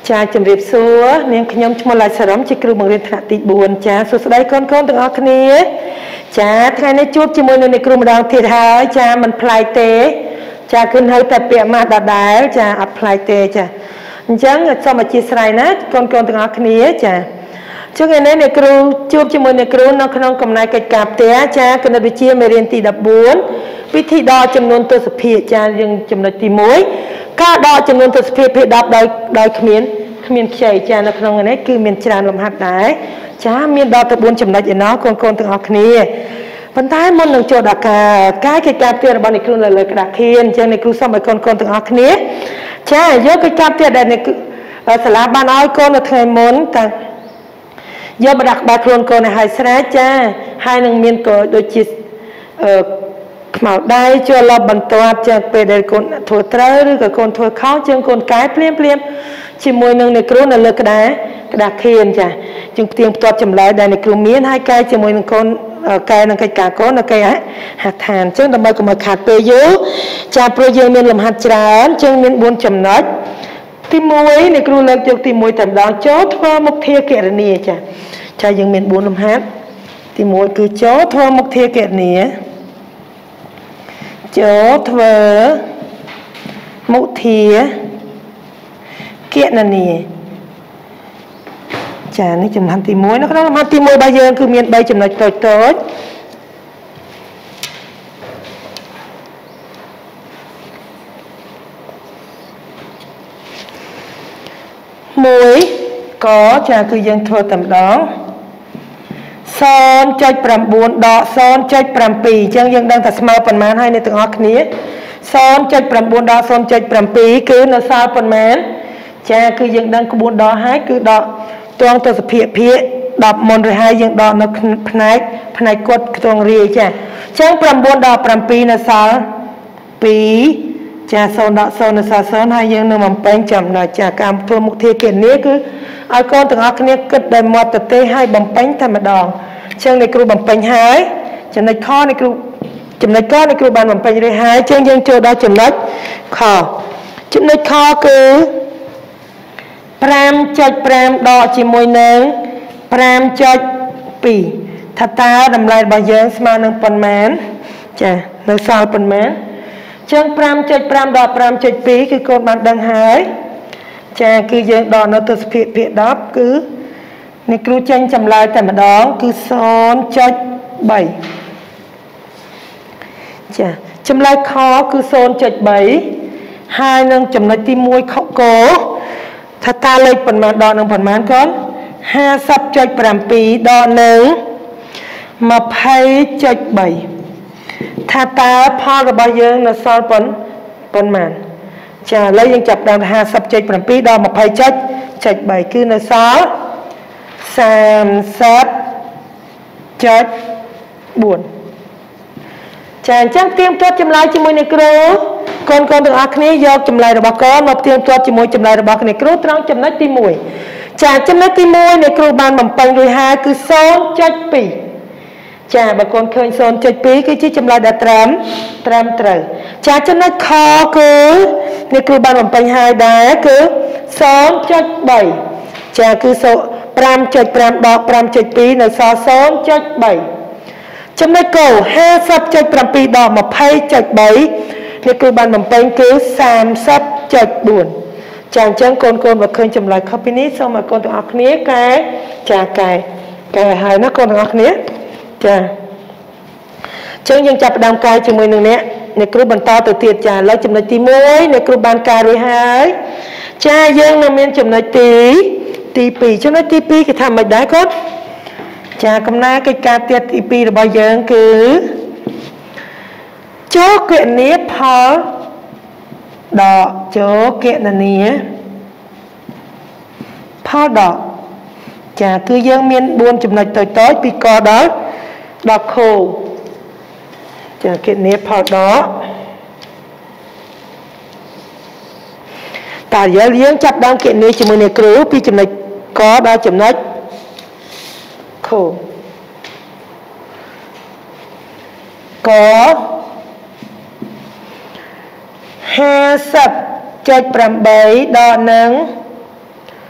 ចាជំរាបសួរនាងខ្ញុំឈ្មោះឡាយសារ៉មជាគ្រូបង្រៀនថ្នាក់ទី4ចាសួស្តីកូនទាំងអស់គ្នាចាថ្ងៃនេះជួបជាមួយនឹងអ្នកគ្រូម្ដងទៀតហើយចាមិនប្លែកទេចាគឺនៅតែពាក្យម៉ាស់ដដែលចាអត់ប្លែកទេចាអញ្ចឹងសូមអធិស្ឋានណាកូនទាំងអស់គ្នាចាចឹងថ្ងៃនេះអ្នកគ្រូជួបជាមួយអ្នកគ្រូនៅក្នុងកំណែកិច្ចការផ្ទះចាគណិតវិទ្យាមេរៀនទី14វិធីដកចំនួនទស្សភាគចាយើងចំណុចទី1ការដកចំនួនទស្សភាគភាគ10ដោយគ្មានខ្ចីចានៅក្នុងនេះគឺមានច្រើនលំហាត់ដែរចាមានដល់ទៅ4ចំណុចឯណោះកូនទាំងអស់គ្នាប៉ុន្តែមុននឹងចូលដល់ការកិច្ចការផ្ទះរបស់អ្នកគ្រូនៅលើក្តារខៀនអញ្ចឹងអ្នកគ្រូសូមឲ្យកូនទាំងអស់គ្នាចាយកកិច្ចការផ្ទះដែលសាលាបានឲ្យកូននៅថ្ងៃមុនតាយកបដាក់ក្បាលខ្លួនកូនឲ្យហើយស្រេចចាហើយនឹងមានក៏ដូចជាខ្មៅដៃចូលលបបន្ទាត់ចាពេលដែលកូនធ្វើត្រូវឬក៏កូនធ្វើខុសជាងកូនកែភ្លាមជាមួយនឹងអ្នកគ្រូនៅលើក្តារខៀនចាជាងផ្ទៀងផ្ទាត់ចម្លើយដែលអ្នកគ្រូមានហើយកែជាមួយនឹងកូនកែនឹងកិច្ចការកូននៅគេហាត់ឋានអញ្ចឹងដើម្បីកុំឲ្យខាតពេលយូរចាព្រោះយើងមានលំហាត់ច្រើនជាងមាន4ចំណុចទី1អ្នកគ្រូលើកយកទី1តែម្ដងចូលធ្វើមុខធាគរនីចាយើងមាន4លំហាត់ទី1គឺចូលធ្វើមុខធាគរនីចូលធ្វើមុខធាគណនាចានេះចំណុចទី1នៅក្នុងលំហាត់ទី1របស់យើងគឺមាន3ចំណុចតូច1កចាគឺយើងធ្វើតែម្ដង 0.9 ដក 0.7 អញ្ចឹងយើងដឹងថាស្មើប៉ុន្មានហើយអ្នកទាំងអស់គ្នា 0.9 ដល់ 0.7 គឺនៅសល់ប៉ុន្មានចាគឺយើងដឹងក្បួនដកហើយគឺដកទងទស្សភាគភាគ10មុនឬហើយយើងដកនៅផ្នែកគាត់ខ្ទង់រាយចាអញ្ចឹង9ដល់7នៅសល់2ចា0ដល់0នៅសល់0ហើយយើងនឹងបំពេញចំណុចចាកម្មធ្វើមុខធាគណនាគឺឲ្យកូនទាំងអស់គ្នាគិតដោយមាត់ទទេឲ្យបំពេញតែម្ដងអញ្ចឹងអ្នកគ្រូបំពេញហើយចំណុចខអ្នកគ្រូចំណុចកអ្នកគ្រូបានបំពេញរួចហើយអញ្ចឹងយើងចូលដល់ចំណុចខចំណុចខគឺ 5.5 ដកជាមួយនឹង 5.2 ថាតើតម្លៃរបស់យើងស្មើនឹងប៉ុន្មានចានៅសល់ប៉ុន្មានអញ្ចឹង 5.5 ដល់ 5.2 គឺកូនបានដឹងហើយចាគឺយើងដកនៅទស្សភាគភាគ10គឺអ្នកគ្រូចេញចម្លើយតែម្ដងគឺ 0.3 ចាចម្លើយខគឺ 0.3 ហើយនឹងចំណុចទី1ខកោថាតើលេខប៉ុន្មានដកនឹងប៉ុន្មានកូន 50.7 ដកនឹង 20.3 ថាតើផលរបស់យើងនៅសល់ប៉ុន្មានចាឥឡូវយើងចាប់ដើម 50.7 ដល់ 20.3 គឺនៅសល់ 30.4 ចាអញ្ចឹងផ្ទៀងផ្ទាត់ចម្លើយជាមួយអ្នកគ្រូកូនទាំងអស់គ្នាយកចម្លើយរបស់កូនមកផ្ទៀងផ្ទាត់ជាមួយចម្លើយរបស់អ្នកគ្រូត្រង់ចំណុចទី1ចាចំណុចទី1អ្នកគ្រូបានបំពេញរួចហើយគឺ 0.2 ចាបើកូនឃើញ 0.2 គឺជាចម្លើយដែលត្រឹមត្រូវចាចំណុចខគឺអ្នកគ្រូបានបំពេញហើយដែរគឺ 0.3 ចាគឺ 5.5 ដក 5.2 នៅសល់ 0.3 ចំណុចក 50.7 ដក 20.3 អ្នកគ្រូបានបំពេញគឺ 30.4 ចាអញ្ចឹងកូនបើឃើញចម្លើយខុសពីនេះសូមឲ្យកូនទាំងអស់គ្នាកែហើយណាកូនទាំងអស់គ្នាចាអញ្ចឹងយើងចាប់ផ្ដើមកែជាមួយនឹងអ្នកគ្រូបន្តទៅទៀតចាឥឡូវចំណុចទី1អ្នកគ្រូបានកែរួចហើយចាយើងនៅមានចំណុចទី2ចំណុចទី2គេថាមិនដែរកូនចាកំណែកិច្ចការផ្ទះទី2របស់យើងគឺចូលគណនាផលដកចូលគណនាផលដកចាគឺយើងមាន4ចំណុចតូចពីកដល់ខចាគណនាផលដកតើយើងចាប់ដើមគណនាជាមួយអ្នកគ្រូពីចំណុចកដល់ចំណុចខក 50.8 ដកនឹង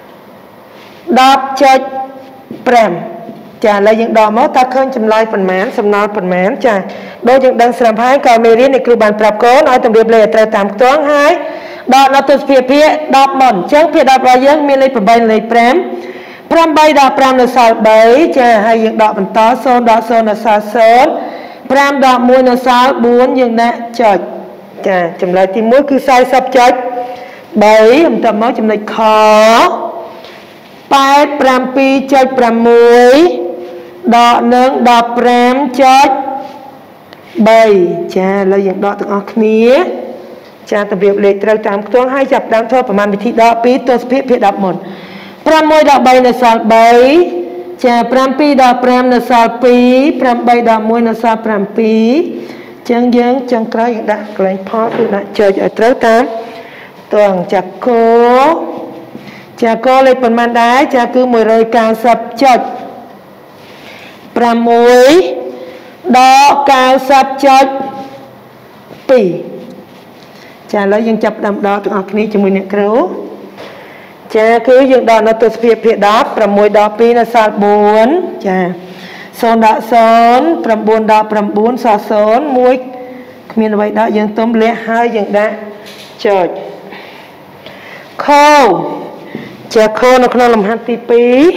10.5 ចាឥឡូវយើងដកមកតើឃើញចម្លើយប៉ុន្មានសំណល់ប៉ុន្មានចាដូចយើងដឹងស្រាប់ហើយក៏មេរៀននេះគ្រូបានប្រាប់កូនឲ្យតម្រៀបលេខឲ្យត្រូវតាមខ្ទង់ហើយដកនៅទស្សភាគភាគ10មុនអញ្ចឹងភាគ10របស់យើងមានលេខ8លេខ5 8ដល់5នៅសល់3ចាហើយយើងដកបន្ត0ដល់0នៅសល់0 5ដល់1នៅសល់4យើងដាក់ចុចចាចម្លើយទី1គឺ 40.3 បន្តមកចំណុចខ 87.6 ដកនឹង15.3 ចាឥឡូវយើងដកទាំងអស់គ្នាចាតម្រៀបលេខត្រូវតាមខ្ទង់ហើយចាប់ដើមធ្វើប្រមាណវិធីដកពីទស្សភាគភាគ10មុន6ដល់3នៅសល់3ចា7ដល់5នៅសល់2 8ដល់1នៅសល់7អញ្ចឹងយើងចុងក្រោយយើងដាក់កន្លែងផលគឺដាក់ចុចឲ្យត្រូវតាមតួអង្គចាគោចាគោលេខប៉ុន្មានដែរចាគឺ 190.6 ដល់ 90.2 ចាឥឡូវយើងចាប់ដើមដកទាំងអស់គ្នាជាមួយអ្នកគ្រូចាគឺយើងដកនៅទស្សភាគភាគ10 6ដល់2នៅសល់4ចា0ដល់0 9ដល់9សល់0 1គ្មានអ្វីដកយើងទុំលះហើយយើងដាក់ចុចខចាខនៅក្នុងលំហាត់ទី2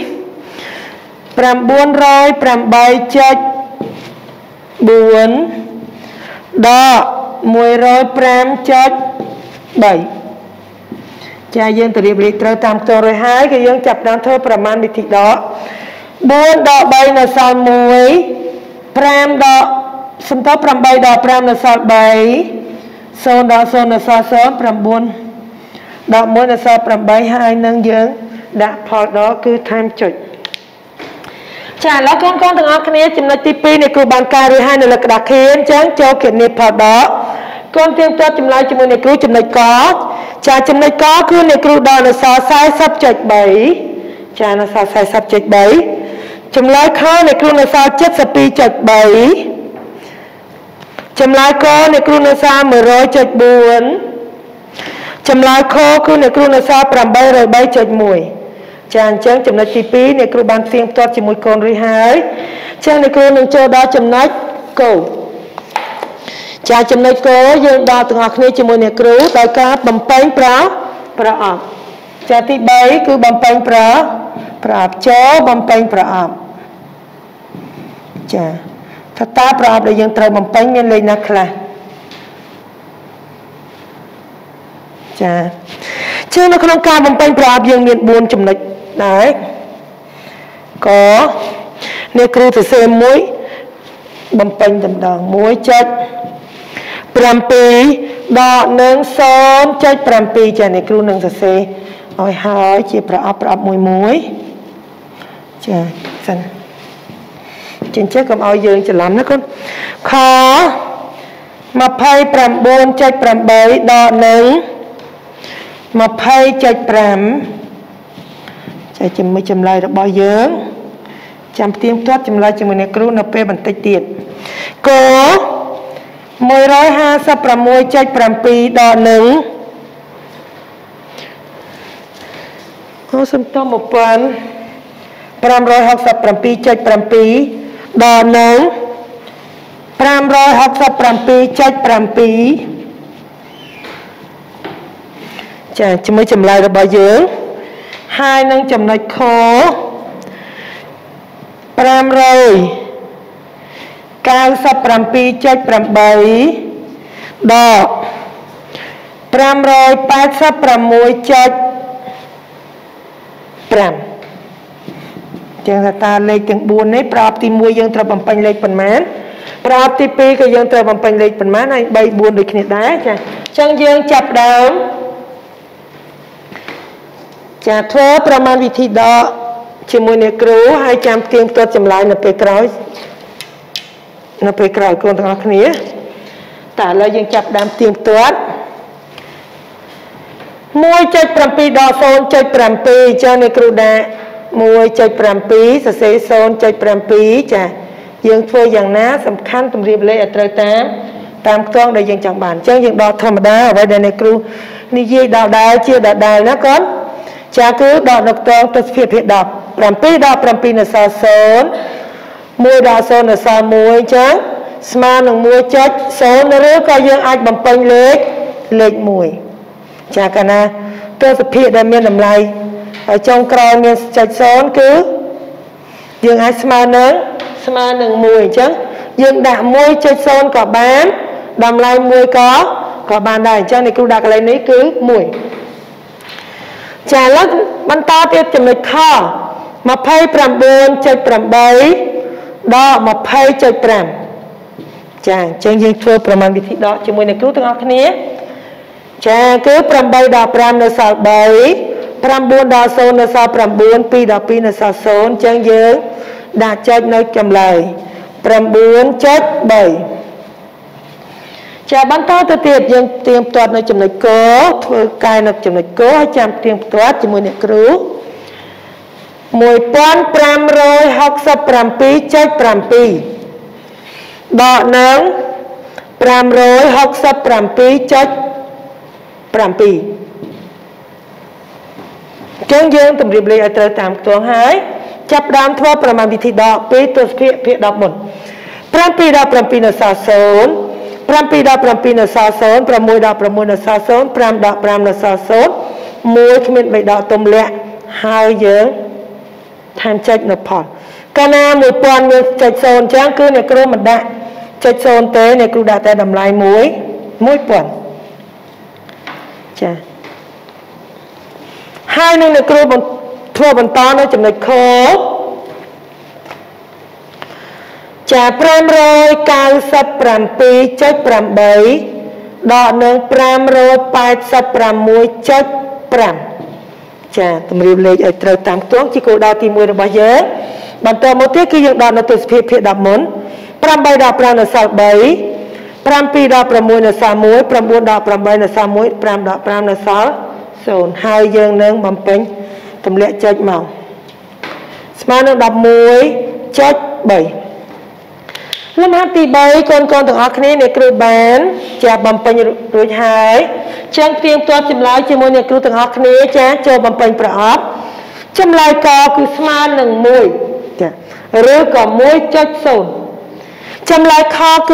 908.4 ដក 105.3 ចាយើងទៅរៀបលេខត្រូវតាមខ្ទង់រួចហើយគឺយើងចាប់ដើមធ្វើប្រមាណវិធីដក4ដល់3នៅសល់1 5ដល់សំដៅ8ដល់5នៅសល់3 0ដល់0នៅសល់0 9ដល់1នៅសល់8ហើយនឹងយើងដាក់ផលដកគឺថែមចុចចាឥឡូវកូនទាំងអស់គ្នាចំណុចទី2នេះគ្រូបានកែរួចហើយនៅលើក្តារខៀនអញ្ចឹងចូលគណនាផលដកកូនទៀងទាត់ចម្លើយជាមួយអ្នកគ្រូចំណុចកចាចំណុចកគឺអ្នកគ្រូដកនៅសល់ 40.3 ចានៅសល់ 40.3 ចម្លើយខអ្នកគ្រូនៅសល់ 72.3 ចម្លើយកអ្នកគ្រូនៅសល់ 100.4 ចម្លើយខគឺអ្នកគ្រូនៅសល់ 803.1 ចាអញ្ចឹងចំណុចទី2អ្នកគ្រូបានផ្ទៀងផ្ទាត់ជាមួយកូនរួចហើយអញ្ចឹងអ្នកគ្រូនឹងចូលដល់ចំណុចកចាចំណុចគោយើងដល់ទាំងអស់គ្នាជាមួយអ្នកគ្រូដោយការបំពេញប្រអប់ចាទី3គឺបំពេញប្រអប់ចូលបំពេញប្រអប់ចាថាតើប្រអប់ដែលយើងត្រូវបំពេញមានលេខណាខ្លះចាជានៅក្នុងការបំពេញប្រអប់យើងមាន4ចំណុចដែរក៏អ្នកគ្រូសរសេរមួយបំពេញតម្ដង1.7 ដកនឹង 0.7 ចាអ្នកគ្រូនឹងសរសេរឲ្យហើយជាប្រអប់មួយចាសិនចិញ្ចឹមកុំឲ្យយើងច្រឡំណាកូនខ 29.8 ដកនឹង20.5 ចាជាមួយចម្លើយរបស់យើងចាំផ្ទៀងផ្ទាត់ចម្លើយជាមួយអ្នកគ្រូនៅពេលបន្តិចទៀតក 156.7 ដកនឹងសំទោស 1567.7 ដកនឹង 567.7 ចាជាមួយចម្លើយរបស់យើងហើយនឹងចំណុចខ 597.8 ដក 586.5 ចឹងថាតើលេខទាំង4នេះប្រអប់ទី1យើងត្រូវបំពេញលេខប៉ុន្មានប្រអប់ទី2ក៏យើងត្រូវបំពេញលេខប៉ុន្មានហើយ3 4ដូចគ្នាដែរចាអញ្ចឹងយើងចាប់ដើមចាធ្វើប្រមាណវិធីដកជាមួយអ្នកគ្រូហើយចាំផ្ទៀងផ្ទាត់ចម្លើយនៅពេលក្រោយកូនទាំងអស់គ្នាតែឥឡូវយើងចាប់ដើមផ្ទៀងផ្ទាត់ 1.7 ដក 0.7 ចាអ្នកគ្រូដាក់ 1.7 សរសេរ 0.7 ចាយើងធ្វើយ៉ាងណាសំខាន់តម្រៀបលេខឲ្យត្រូវតាមខ្ទង់ដែលយើងចង់បានអញ្ចឹងយើងដកធម្មតាអ្វីដែលអ្នកគ្រូនិយាយដល់ដែរជាដដែលណាកូនចាគឺដកនៅខ្ទងទស្សភាពភាគ10 7ដល់7នៅសល់0 1ដល់0នៅសល់1អញ្ចឹងស្មើនឹង 1.0 ឬក៏យើងអាចបំពេញលេខ1ចាកាលណាទស្សភាពដែលមានតម្លៃហើយចុងក្រោយមានចុច0គឺយើងអាចស្មើនឹង1អញ្ចឹងយើងដាក់ 1.0 ក៏បានតម្លៃ1ក៏បានដែរអញ្ចឹងនេះគ្រូដាក់កន្លែងនេះគឺ1ចាឥឡូវបន្តទៀតចំណុចខ 29.8 ដល់ 20.5 ចាអញ្ចឹងយើងធ្វើប្រមាណវិធីដកជាមួយនឹងគ្រូទាំងអស់គ្នាចាគឺ8ដល់5នៅសល់3 9ដល់0នៅសល់9 2ដល់2នៅសល់0អញ្ចឹងយើងដាក់ចុចនៅចម្លើយ 9.3 ចាបន្តទៅទៀតយើងទៀងផ្ទាត់នៅចំណុចកធ្វើកាយនៅចំណុចកឲ្យចាំទៀងផ្ទាត់ជាមួយអ្នកគ្រូ 1567.7 ដកនឹង 567.7 ចឹងយើងតម្រៀបលេខឲ្យត្រូវតាមខ្ទង់ហើយចាប់ផ្ដើមធ្វើប្រមាណវិធីដកពីទស្សភាគភាគ10មុន 7ដល់7នៅសល់0 7ដល់7នៅសល់0 6ដល់6នៅសល់0 5ដល់5នៅសល់0 1គ្មាន3ដកទំលាក់ហើយយើងថែមចុចនៅផលកាលណា 1000 មានចុច0អញ្ចឹងគឺអ្នកគ្រូមិនដាក់ចុច0ទេអ្នកគ្រូដាក់តែតម្លៃ1000ចាហើយនឹងអ្នកគ្រូធ្វើបន្តនៅចំណុចខចា597.8 ដកនឹង 586.5 ចាតម្រៀបលេខឲ្យត្រូវតាមខ្ទង់ជាគោលដៅទី1របស់យើងបន្តមកទៀតគឺយើងដកនៅទស្សភាពភាគ10មុន 8ដល់5នៅសល់3 7ដល់6នៅសល់1 9ដល់8នៅសល់1 5ដល់5នៅសល់0ហើយយើងនឹងបំពេញទម្លាក់ចុចមកស្មើនឹង 11.3 លំហាត់ទី3កូនទាំងអស់គ្នាអ្នកគ្រូបានចាបំពេញរួចហើយចឹងទៀងទាត់ចម្លើយជាមួយអ្នកគ្រូទាំងអស់គ្នាចាចូលបំពេញប្រអប់ចម្លើយកគឺស្មើនឹង1ចាឬក៏ 1.0 ចម្លើយខគឺ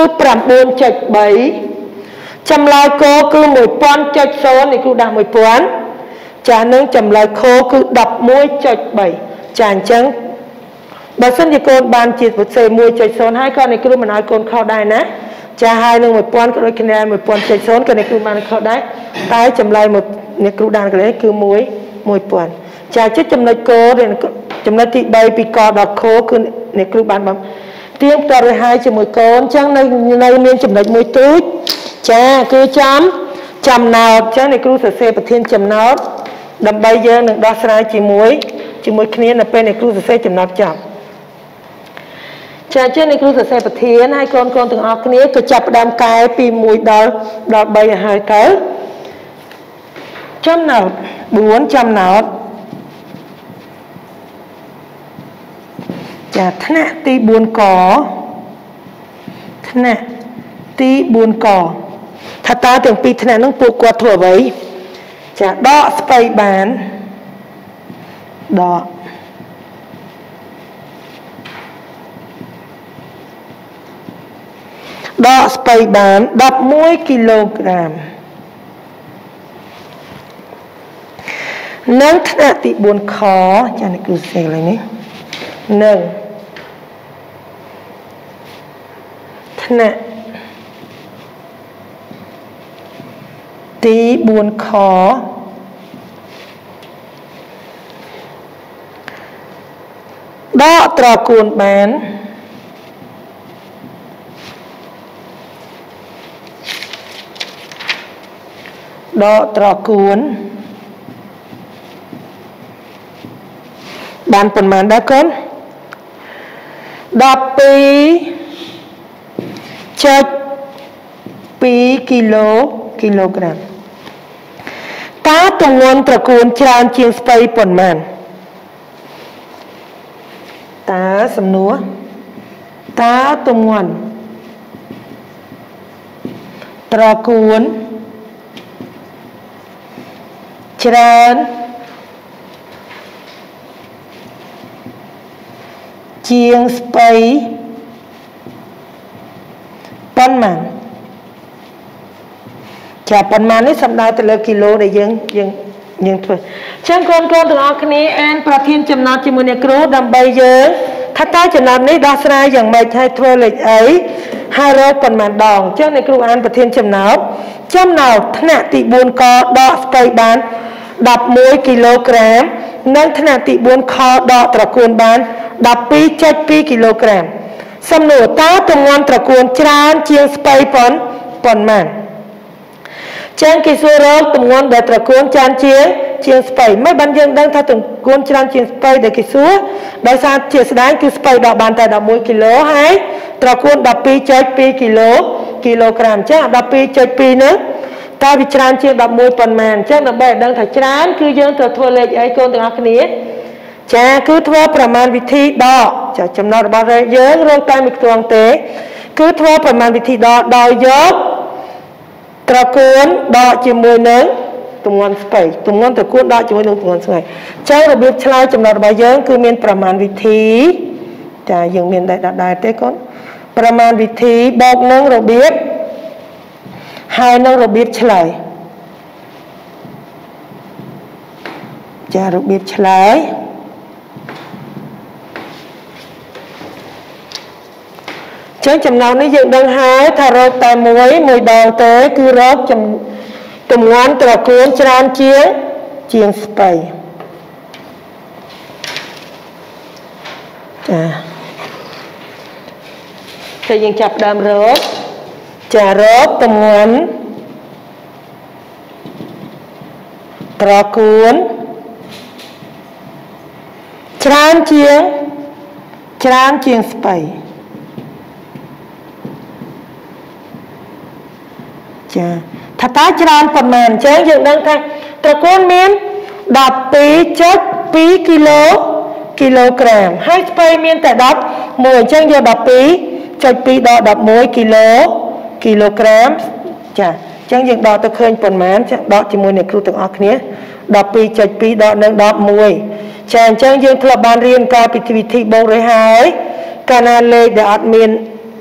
9.3 ចម្លើយកគឺ 1000.0 នេះគ្រូដាក់ 1000 ចានឹងចម្លើយខគឺ 11.3 ចាអញ្ចឹងបើសិនជាកូនបានជាប្រសេ 1.0 ហើយក៏អ្នកគ្រូមិនឲ្យកូនខុសដែរណាចាហើយនឹង 1000 ក៏ដូចគ្នា 1000.0 ក៏អ្នកគ្រូបានខុសដែរតែចម្លើយមកអ្នកគ្រូដានកន្លែងគឺ 1000 ចាជិតចំណុចកចំណុចទី3ពីកដល់ខគឺអ្នកគ្រូបានបំទៀងផ្ទាត់រួចហើយជាមួយកូនអញ្ចឹងនៅមានចំណុចមួយទូចចាគឺចំណោទអញ្ចឹងអ្នកគ្រូសរសេរប្រធានចំណោទដើម្បីយើងនឹងដោះស្រាយជាមួយគ្នានៅពេលអ្នកគ្រូសរសេរចំណោទចប់ចាអញ្ចឹងអ្នកគ្រូសរសេរប្រធានហើយកូនទាំងអស់គ្នាក៏ចាប់ផ្ដើមកែពី1ដល់3ឲ្យហើយទៅចំណោទ4ចំណោទចាថ្នាក់ទី4កថ្នាក់ទី4កថាតើទាំងពីរថ្នាក់ហ្នឹងពួកគាត់ធ្វើអ្វីចាដកស្បៃបានដកស្បៃបាន11គីឡូក្រាមនៅថ្នាក់ទី4ខចានេះគឺសេកន្លែងនេះនៅថ្នាក់ទី4ខដកត្រកួនបានដកត្រកួនបានប៉ុន្មានដែរកូន12.2 គីឡូក្រាមតើទម្ងន់ត្រកួនច្រើនជាងស្ពៃប៉ុន្មានតើសំណួរតើទម្ងន់ត្រកួនច្រើនជាងស្ពៃប៉ុន្មានចាប៉ុន្មាននេះសំដៅទៅលើគីឡូដែលយើងធ្វើចឹងកូនទាំងអស់គ្នាអានប្រធានចំណោទជាមួយអ្នកគ្រូដើម្បីយើងថាតើចំណោទនេះដោះស្រាយយ៉ាងម៉េចហើយធ្វើលេខអីហើយរកប៉ុន្មានដងចឹងអ្នកគ្រូអានប្រធានចំណោទថ្នាក់ទី4កដកស្ពៃបាន11គីឡូក្រាមនិងថ្នាក់ទី4ខដកត្រកួនបាន 12.2 គីឡូក្រាមសំណួរតើទម្ងន់ត្រកួនច្រើនជាងស្ពៃប៉ុន្មានចឹងគេសួររកទម្ងន់ដែលត្រកួនច្រើនជាងស្ពៃមិនបានយើងដឹងថាទម្ងន់ច្រើនជាងស្ពៃដែលគេសួរដោយសារជាស្ដែងគឺស្ពៃដកបានតែ11គីឡូហើយត្រកួន 12.2 គីឡូក្រាមចឹង 12.2 នោះតើវាច្រើនជាង11ប៉ុន្មានចឹងដើម្បីឲ្យដឹងថាច្រើនគឺយើងត្រូវធ្វើលេខអីកូនទាំងអស់គ្នាចាគឺធ្វើប្រមាណវិធីដកចាចំណុចរបស់យើងរងតែមួយខ្ទង់ទេគឺធ្វើប្រមាណវិធីដកដោយយកត្រកួនដកជាមួយនឹងទម្ងន់ស្ពៃទម្ងន់ត្រកួនដកជាមួយនឹងទម្ងន់ស្ពៃចឹងរបៀបឆ្លើយចំណុចរបស់យើងគឺមានប្រមាណវិធីចាយើងមានដែរទេកូនប្រមាណវិធីបូកនឹងរបៀបហើយនឹងរបៀបឆ្លើយចារបៀបឆ្លើយចឹងចំណោទនេះយើងដឹងហើយថារកតែមួយដងទេគឺរកទម្ងន់ត្រកួនច្រើនជាងស្ពៃចាតែយើងចាប់ដើមរកចារកទម្ងន់ត្រកួនច្រើនជាងស្ពៃចាថាតើច្រើនប៉ុន្មានអញ្ចឹងយើងដឹងថាត្រកួនមាន 12.2 គីឡូក្រាមហើយស្ពៃមានតែ11អញ្ចឹងយក 12.2 ដល់ 11 គីឡូក្រាមចាអញ្ចឹងយើងដកទៅឃើញប៉ុន្មានចាដកជាមួយអ្នកគ្រូទាំងអស់គ្នា 12.2 ដកនឹង 11ចាអញ្ចឹងយើងធ្លាប់បានរៀនកាលពីវិធីបូករួចហើយកាលណាលេខដែលអត់មាន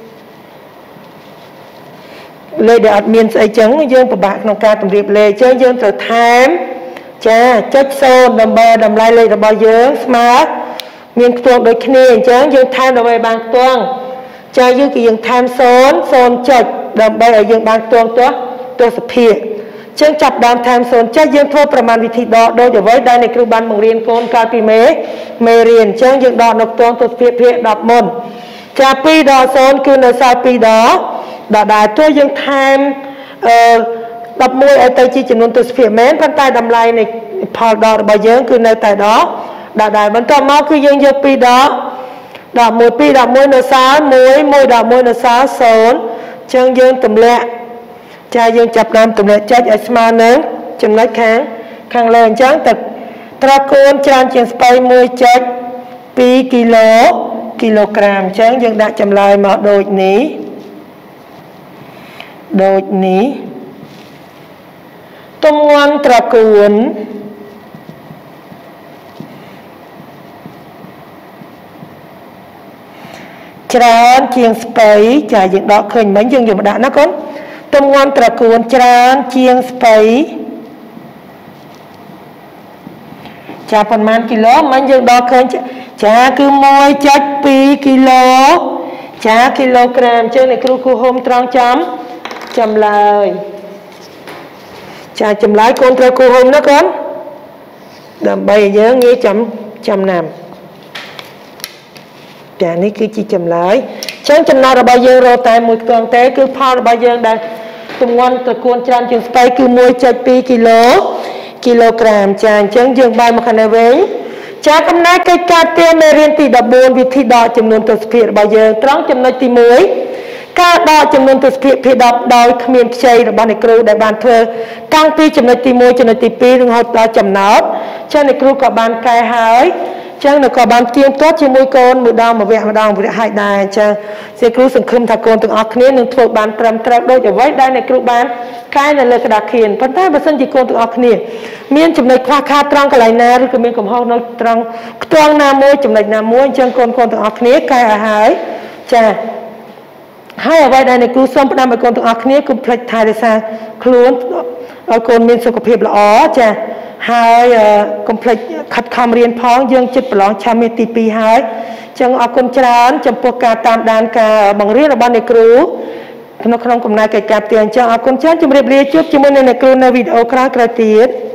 ស្អីចឹងយើងពិបាកក្នុងការតម្រៀបលេខចឹងយើងត្រូវថែមចាចុច0ដើម្បីតម្លៃលេខរបស់យើងស្មើមានខ្ទង់ដូចគ្នាអញ្ចឹងយើងថែមដើម្បីបានខ្ទង់ចាយើងថែម0 ចុចដើម្បីឲ្យយើងបានខ្ទង់ទស្សភាគអញ្ចឹងចាប់ដើមថែម0 ចុចយើងធ្វើប្រមាណវិធីដកដូចអ្វីដែលអ្នកគ្រូបានបង្រៀនកូនកាលពីមេរៀនអញ្ចឹងយើងដកនៅខ្ទង់ទស្សភាគភាគ10មុនចា2ដល់0គឺនៅសល់2ដល់ដែរទោះយើងថែម11ឲ្យទៅជាចំនួនទស្សភាគមែនប៉ុន្តែតម្លៃនៃផលដករបស់យើងគឺនៅតែដល់ដែរបន្តមកគឺយើងយក2ដល់11នៅសល់1ដល់1នៅសល់0អញ្ចឹងយើងទម្លាក់ចាយើងចាប់ដើមទម្លាក់ចុចឲ្យស្មើនឹងចំណុចខាងលើអញ្ចឹងត្រកួនច្រើនជាងស្ពៃ 1.2 គីឡូក្រាមអញ្ចឹងយើងដាក់ចម្លើយមកដូចនេះទម្ងន់ត្រកួនច្រើនជាងស្ពៃចាយើងដកឃើញមិញយើងយកមកដាក់ណាកូនទម្ងន់ត្រកួនច្រើនជាងស្ពៃចាប៉ុន្មានគីឡូមិញយើងដកឃើញចាគឺ 1.2 គីឡូចាគីឡូក្រាមអញ្ចឹងអ្នកគ្រូហូមត្រង់ចម្លើយចាចម្លើយកូនត្រូវគូហុំណាកូនដើម្បីឲ្យយើងងាយចំណាំចានេះគឺជាចម្លើយអញ្ចឹងចំណោទរបស់យើងរកតែមួយខ្ទង់ទេគឺផលរបស់យើងដែលទម្ងន់ត្រកួនច្រើនជាងស្ពៃគឺ 1.2 គីឡូក្រាមចាអញ្ចឹងយើងបែរមកខាងនេះវិញចាកំណែកិច្ចការទានមេរៀនទី14វិធីដកចំនួនទស្សភាគរបស់យើងត្រង់ចំណុចទី1ការដកចំនួនទស្សភាគភាគ10ដោយគ្មានខ្ចីរបស់អ្នកគ្រូដែលបានធ្វើតាំងពីចំណុចទី1ចំណុចទី2រហូតដល់ចំណោទចាអ្នកគ្រូក៏បានកែហើយចឹងនៅក៏បានទៀងទាត់ជាមួយកូនម្ដងមួយវគ្គហើយដែរចឹងជាគ្រូសង្ឃឹមថាកូនទាំងអស់គ្នានឹងធ្វើបានត្រឹមត្រូវដូចអ្វីដែលអ្នកគ្រូបានកែនៅលើក្តារខៀនប៉ុន្តែបើសិនជាកូនទាំងអស់គ្នាមានចំណុចខ្វះខាតត្រង់កន្លែងណាឬក៏មានកំហុសនៅត្រង់ខ្ទង់ណាមួយចំណុចណាមួយអញ្ចឹងកូនទាំងអស់គ្នាកែឲ្យហើយចាហើយអ្វីដែលអ្នកគ្រូសូមផ្ដាំឲ្យកូនទាំងអស់គ្នាកុំភ្លេចថែរក្សាខ្លួនឲ្យកូនមានសុខភាពល្អចាហើយកុំភ្លេចខិតខំរៀនផងយើងចិត្តប្រឡងឆាមេទី2ហើយអញ្ចឹងអរគុណច្រើនចំពោះការតាមដានការបង្រៀនរបស់អ្នកគ្រូក្នុងកំណែកិច្ចការផ្ទះអញ្ចឹងអរគុណច្រើនជម្រាបលាជួបជាមួយនៅអ្នកគ្រូនៅវីដេអូក្រោយទៀត